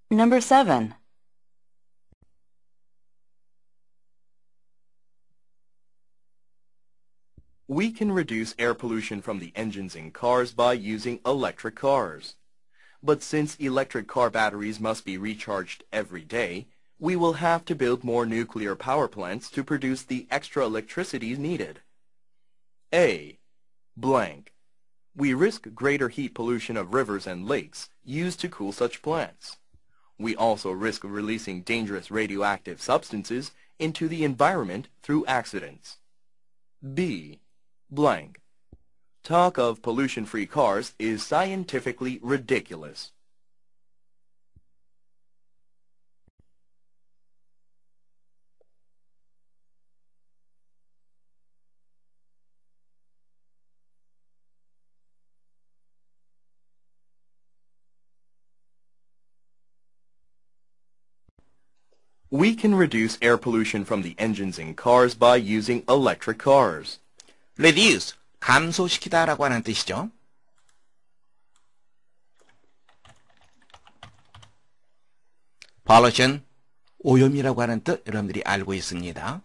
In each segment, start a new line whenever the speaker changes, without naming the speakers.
Number 7.
We can reduce air pollution from the engines in cars by using electric cars. But since electric car batteries must be recharged every day, we will have to build more nuclear power plants to produce the extra electricity needed. A. Blank. We risk greater heat pollution of rivers and lakes used to cool such plants. We also risk releasing dangerous radioactive substances into the environment through accidents. B. Blank. Talk of pollution-free cars is scientifically ridiculous. We can reduce air pollution from the engines in cars by using electric cars.
reduce, 감소시키다 라고 하는 뜻이죠. pollution, 오염이라고 하는 뜻 여러분들이 알고 있습니다.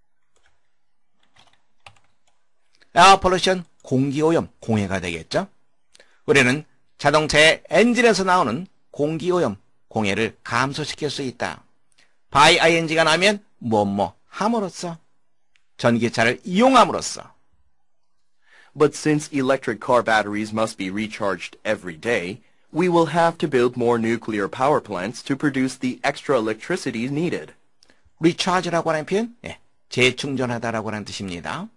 air pollution, 공기오염, 공해가 되겠죠. 우리는 자동차의 엔진에서 나오는 공기오염, 공해를 감소시킬 수 있다. by ing가 나면 뭐뭐 함으로써, 전기차를 이용함으로써.
But since electric car batteries must be recharged every day, we will have to build more nuclear power plants to produce the extra electricity needed.
recharge라고 하는 표현, 재충전하다라고 하는 뜻입니다.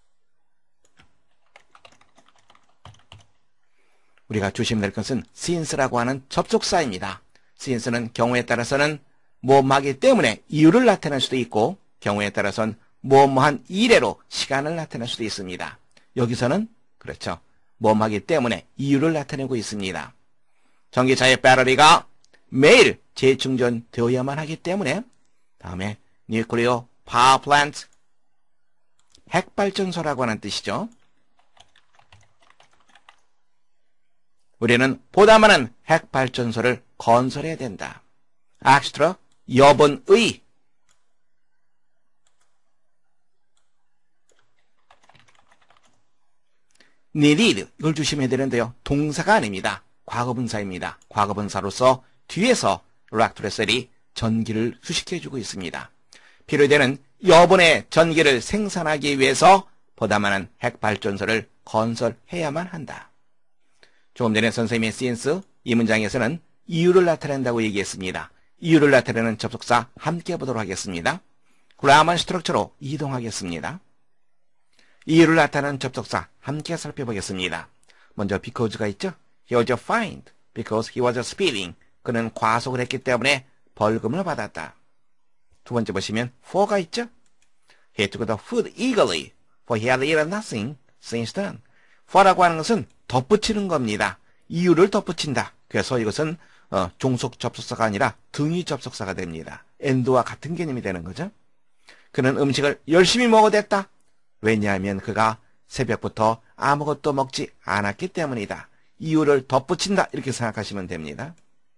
우리가 조심해야 될 것은 since라고 하는 접속사입니다. since는 경우에 따라서는 뭐뭐하기 때문에 이유를 나타낼 수도 있고 경우에 따라서는 뭐뭐한 이래로 시간을 나타낼 수도 있습니다. 여기서는 그렇죠. 뭐뭐하기 때문에 이유를 나타내고 있습니다. 전기차의 배터리가 매일 재충전되어야만 하기 때문에 다음에 nuclear power plant 핵발전소라고 하는 뜻이죠. 우리는 보다 많은 핵발전소를 건설해야 된다. extra, 여분의. needed, 이걸 조심해야 되는데요. 동사가 아닙니다. 과거분사입니다. 과거분사로서 뒤에서 electricity, 전기를 수식해주고 있습니다. 필요되는 여분의 전기를 생산하기 위해서 보다 많은 핵발전소를 건설해야만 한다. 조금 전에 선생님의 since 이 문장에서는 이유를 나타낸다고 얘기했습니다. 이유를 나타내는 접속사 함께 보도록 하겠습니다. grammar structure로 이동하겠습니다. 이유를 나타내는 접속사 함께 살펴보겠습니다. 먼저 because가 있죠. He was fined because he was speeding. 그는 과속을 했기 때문에 벌금을 받았다. 두 번째 보시면 for가 있죠. He took the food eagerly for he had eaten nothing since then. for라고 하는 것은 덧붙이는 겁니다. 이유를 덧붙인다. 그래서 이것은 종속 접속사가 아니라 등위 접속사가 됩니다. and와 같은 개념이 되는 거죠. 그는 음식을 열심히 먹어댔다. 왜냐하면 그가 새벽부터 아무것도 먹지 않았기 때문이다. 이유를 덧붙인다. 이렇게 생각하시면 됩니다.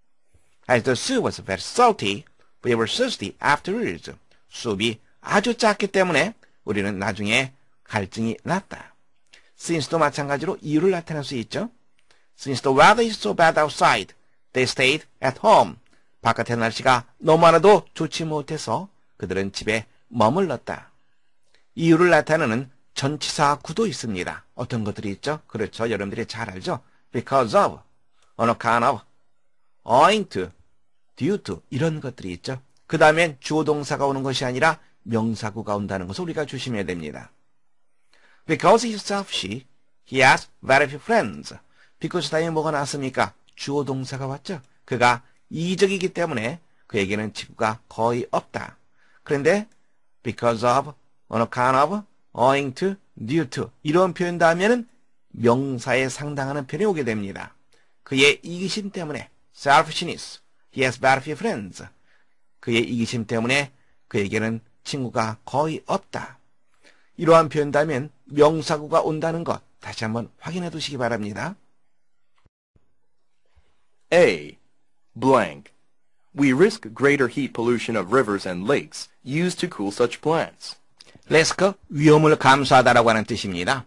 As the soup was very salty, we were thirsty afterwards. 수업이 아주 작기 때문에 우리는 나중에 갈증이 났다. Since도 마찬가지로 이유를 나타낼 수 있죠. Since the weather is so bad outside, they stayed at home. 바깥의 날씨가 너무나도 좋지 못해서 그들은 집에 머물렀다. 이유를 나타내는 전치사 구도 있습니다. 어떤 것들이 있죠? 그렇죠. 여러분들이 잘 알죠? Because of, on account of, owing to, due to 이런 것들이 있죠. 그 다음엔 주어 동사가 오는 것이 아니라 명사구가 온다는 것을 우리가 조심해야 됩니다. Because he is selfish, he has very few friends. because 다음에 뭐가 나왔습니까? 주어 동사가 왔죠. 그가 이적이기 때문에 그에게는 친구가 거의 없다. 그런데 because of, on account of, owing to, due to 이런 표현 다음에는 명사에 상당하는 표현이 오게 됩니다. 그의 이기심 때문에 selfishness, he has very few friends. 그의 이기심 때문에 그에게는 친구가 거의 없다. 이러한 표현 다음엔 명사구가 온다는 것 다시 한번 확인해 두시기 바랍니다.
A. Blank. We risk greater heat pollution of rivers and lakes used to cool such plants.
risk, 위험을 감수하다라고 하는 뜻입니다.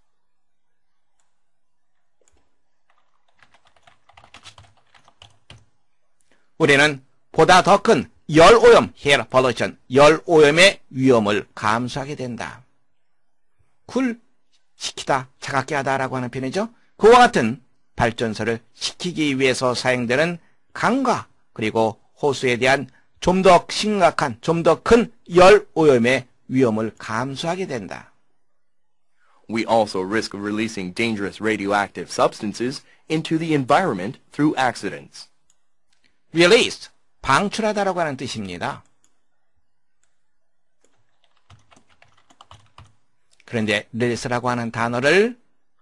우리는 보다 더 큰 열오염, air pollution, 열오염의 위험을 감수하게 된다. 쿨 시키다, 차갑게 하다라고 하는 표현이죠. 그와 같은 발전소를 시키기 위해서 사용되는 강과 그리고 호수에 대한 좀 더 심각한, 좀 더 큰 열오염의 위험을 감수하게 된다.
We also risk releasing dangerous radioactive substances into the environment through accidents.
release, 방출하다라고 하는 뜻입니다. 그런데 release라고 하는 단어를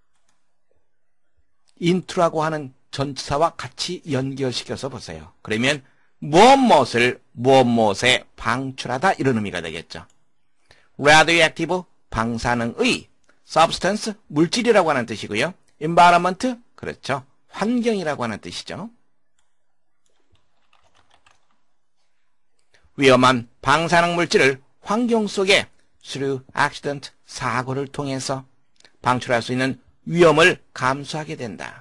into라고 하는 전치사와 같이 연결시켜서 보세요. 그러면 무엇무엇을 무엇무엇에 방출하다 이런 의미가 되겠죠. radioactive, 방사능의, substance, 물질이라고 하는 뜻이고요. environment, 그렇죠. 환경이라고 하는 뜻이죠. 위험한 방사능 물질을 환경 속에 through accident, 사고를 통해서 방출할 수 있는 위험을 감수하게 된다.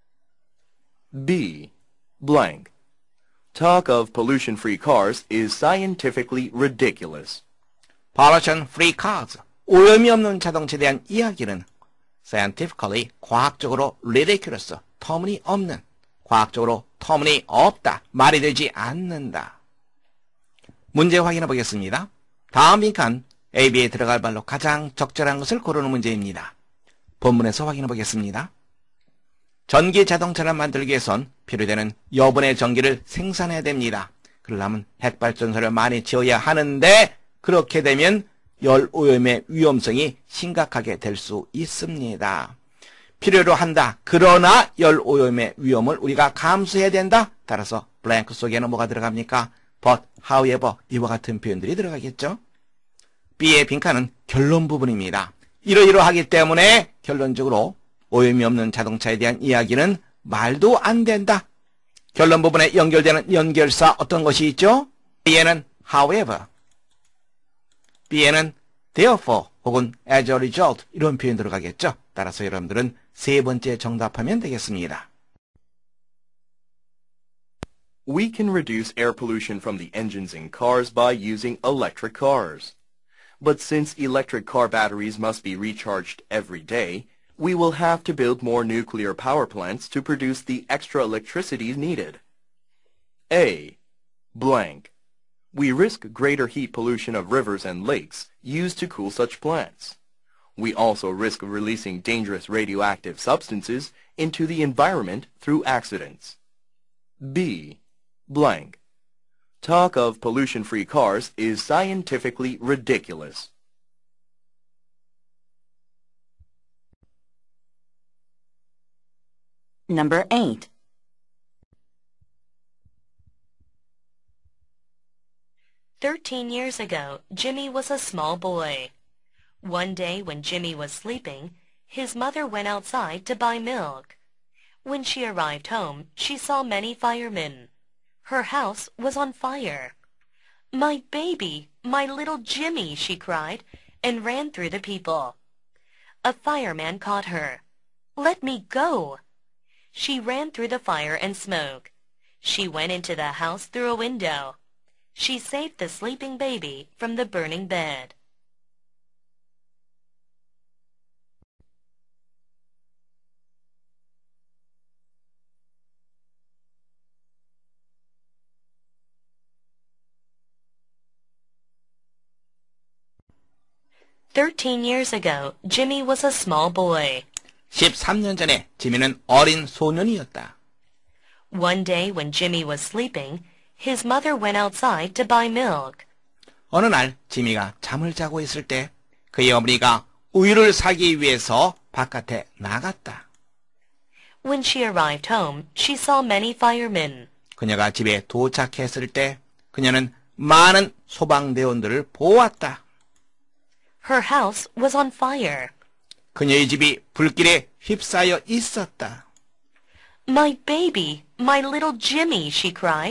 B. Blank. Talk of pollution-free cars is scientifically ridiculous.
pollution-free cars, 오염이 없는 자동차에 대한 이야기는 scientifically, 과학적으로 ridiculous, 터무니없는, 과학적으로 터무니없다, 말이 되지 않는다. 문제 확인해 보겠습니다. 다음 빈칸 AB에 들어갈 말로 가장 적절한 것을 고르는 문제입니다. 본문에서 확인해 보겠습니다. 전기 자동차를 만들기 위해선 필요되는 여분의 전기를 생산해야 됩니다. 그러려면 핵발전소를 많이 지어야 하는데 그렇게 되면 열오염의 위험성이 심각하게 될 수 있습니다. 필요로 한다. 그러나 열오염의 위험을 우리가 감수해야 된다. 따라서 블랭크 속에는 뭐가 들어갑니까? but, however, 이와 같은 표현들이 들어가겠죠. B의 빈칸은 결론 부분입니다. 이러이러하기 때문에 결론적으로 오염이 없는 자동차에 대한 이야기는 말도 안 된다. 결론 부분에 연결되는 연결사 어떤 것이 있죠? B에는 however, B에는 therefore 혹은 as a result 이런 표현 들어가겠죠. 따라서 여러분들은 세 번째 정답하면 되겠습니다.
We can reduce air pollution from the engines in cars by using electric cars. But since electric car batteries must be recharged every day, we will have to build more nuclear power plants to produce the extra electricity needed. A. Blank. We risk greater heat pollution of rivers and lakes used to cool such plants. We also risk releasing dangerous radioactive substances into the environment through accidents. B. Blank. Talk of pollution-free cars is scientifically ridiculous.
Number 8.
"13 years ago, Jimmy was a small boy. One day when Jimmy was sleeping, his mother went outside to buy milk. When she arrived home, she saw many firemen. Her house was on fire. 'My baby, my little Jimmy,' she cried, and ran through the people. A fireman caught her. 'Let me go.' She ran through the fire and smoke. She went into the house through a window. She saved the sleeping baby from the burning bed. "13 years ago, Jimmy was a small boy.
13년 전에 지미는 어린 소년이었다.
One day when Jimmy was sleeping, his mother went outside to buy milk.
어느 날 지미가 잠을 자고 있을 때 그의 어머니가 우유를 사기 위해서 바깥에 나갔다.
When she arrived home, she saw many firemen.
그녀가 집에 도착했을 때 그녀는 많은 소방대원들을 보았다.
Her house was on fire.
그녀의 집이 불길에 휩싸여 있었다.
'My baby, my little Jimmy,' she cried,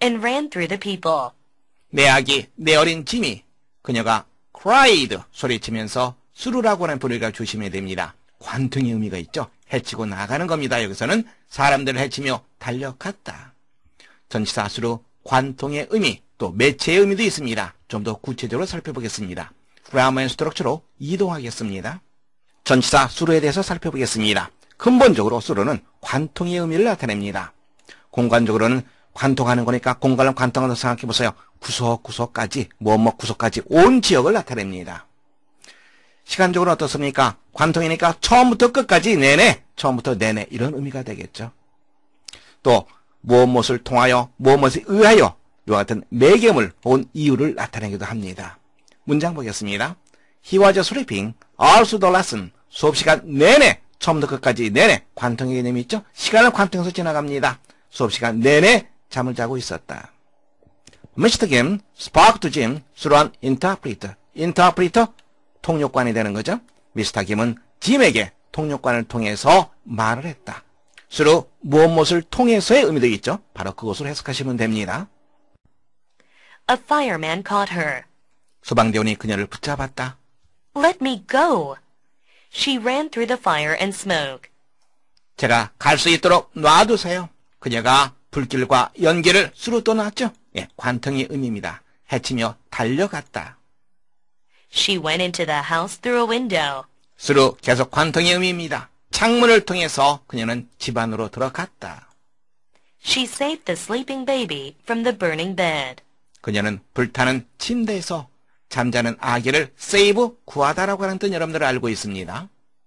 and ran through the people.
내 아기, 내 어린 지미. 그녀가 cried 소리치면서 수루라고 하는 부르기가 조심해야 됩니다. 관통의 의미가 있죠. 해치고 나가는 겁니다. 여기서는 사람들을 해치며 달려갔다. 전치사 수루, 관통의 의미, 또 매체의 의미도 있습니다. 좀 더 구체적으로 살펴보겠습니다. grammar and structure로 이동하겠습니다. 전치사 수루에 대해서 살펴보겠습니다. 근본적으로 수루는 관통의 의미를 나타냅니다. 공간적으로는 관통하는 거니까 공간을 관통한다고 생각해보세요. 구석구석까지, 구석까지 온 지역을 나타냅니다. 시간적으로 어떻습니까? 관통이니까 처음부터 끝까지 내내, 처음부터 내내 이런 의미가 되겠죠. 또 무엇을 통하여, 무엇에 의하여 이와 같은 매개물 혹은 이유를 나타내기도 합니다. 문장 보겠습니다. He was sleeping all through the lesson. 수업시간 내내, 처음부터 끝까지 내내 관통의 개념이 있죠. 시간을 관통해서 지나갑니다. 수업시간 내내 잠을 자고 있었다. Mr. Kim spoke to Jim through an interpreter. interpreter, 통역관이 되는 거죠. 미스터 김은 짐에게 통역관을 통해서 말을 했다. through 무엇을 통해서의 의미도 있죠. 바로 그것으로 해석하시면 됩니다.
A fireman caught her.
소방대원이 그녀를 붙잡았다.
Let me go. She ran through the fire and smoke.
제가 갈 수 있도록 놔두세요. 그녀가 불길과 연기를 수로 떠났죠. 예, 관통의 의미입니다. 해치며 달려갔다.
She went into the house through a window.
수로 계속 관통의 의미입니다. 창문을 통해서 그녀는 집 안으로 들어갔다.
She saved the sleeping baby from the burning bed.
그녀는 불타는 침대에서 잠자는 아기를 save, 구하다라고 하는 뜻 여러분들 알고 있습니다.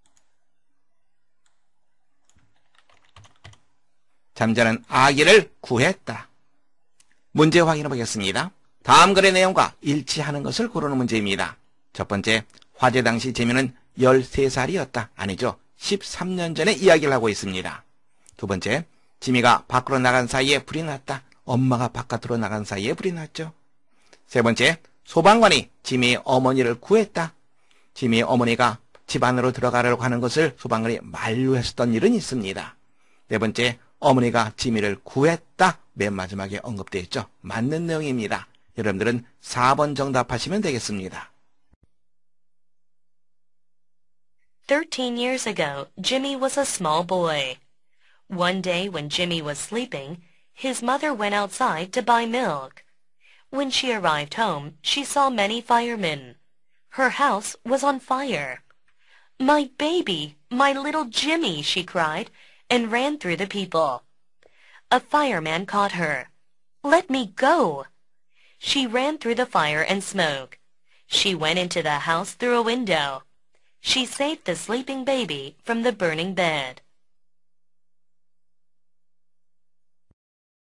잠자는 아기를 구했다. 문제 확인해 보겠습니다. 다음 글의 내용과 일치하는 것을 고르는 문제입니다. 첫 번째, 화재 당시 지미는 13살이었다. 아니죠. 13년 전에 이야기를 하고 있습니다. 두 번째, 지미가 밖으로 나간 사이에 불이 났다. 엄마가 바깥으로 나간 사이에 불이 났죠. 세 번째, 소방관이 지미의 어머니를 구했다. 지미의 어머니가 집 안으로 들어가려고 하는 것을 소방관이 만류했었던 일은 있습니다. 네 번째, 어머니가 지미를 구했다. 맨 마지막에 언급되어 있죠. 맞는 내용입니다. 여러분들은 4번 정답하시면 되겠습니다.
13 years ago, Jimmy was a small boy. One day when Jimmy was sleeping, his mother went outside to buy milk. When she arrived home, she saw many firemen. Her house was on fire. My baby, my little Jimmy, she cried, and ran through the people. A fireman caught her. Let me go. She ran through the fire and smoke. She went into the house through a window. She saved the sleeping baby from the burning bed.